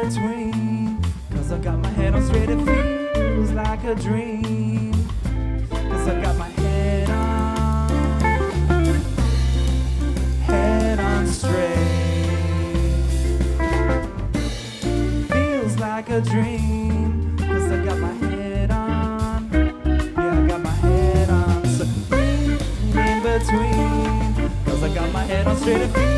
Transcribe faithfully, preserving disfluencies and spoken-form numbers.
between. Cause I got my head on straight, it feels like a dream. Cause I got my head on, head on straight. Feels like a dream. Cause I got my head on, yeah, I got my head on. So in between. Cause I got my head on straight, it feels